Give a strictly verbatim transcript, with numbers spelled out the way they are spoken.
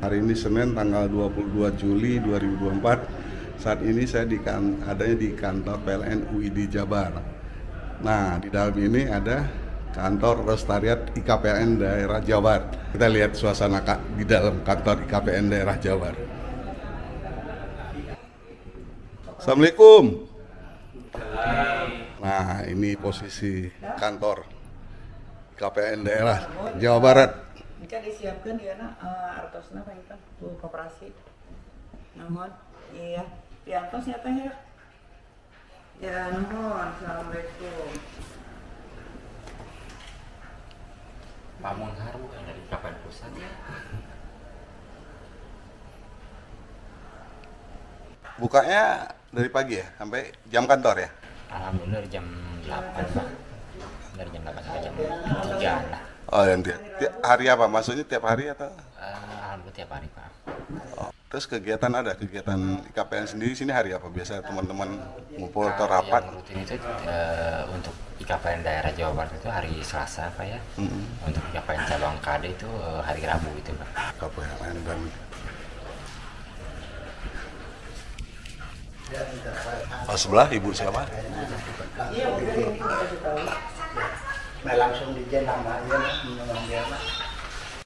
Hari ini Senin tanggal dua puluh dua Juli dua ribu dua puluh empat. Saat ini saya di kan, adanya di kantor P L N U I D Jabar. Nah, di dalam ini ada kantor Lestariat I K P N daerah Jabar. Kita lihat suasana di dalam kantor I K P N daerah Jabar. Assalamualaikum. Nah, ini posisi kantor I K P N daerah Jawa Barat. Ini kan disiapkan ya nak uh, artosna kan itu bu koperasi. Namun iya, diantos ya teh ya. Ya nuhun, assalamualaikum. Pak Munhar bukan dari K P N pusat ya? Bukanya dari pagi ya sampai jam kantor ya? Alhamdulillah dari jam delapan Pak. Dari jam delapan sampai jam tiga lah. Oh, yang tiap, tiap hari apa? Maksudnya tiap hari atau? Uh, Alhamdulillah tiap hari Pak. Oh, terus kegiatan ada kegiatan I K P N sendiri sini hari apa? Biasa teman-teman ngumpul atau Kalau rapat? yang rutin itu uh, untuk I K P N daerah Jawa Barat itu hari Selasa Pak ya. Mm-hmm. Untuk I K P N cabang K D itu uh, hari Rabu itu Pak. I K P N dan oh, sebelah ibu siapa? Iya, udah ini kita kasih tahu. Nah, langsung di nama ya, minum dia.